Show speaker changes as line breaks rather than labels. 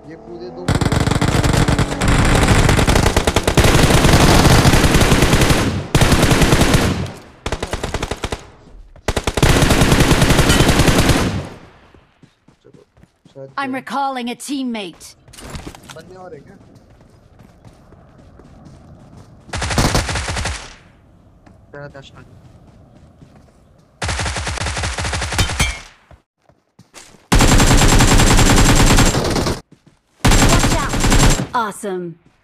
ये कूदे दो। चलो शायद
I'm
क्या
recalling a teammate.
बंदे और है क्या? तेरा दर्शन
Watch out! Awesome.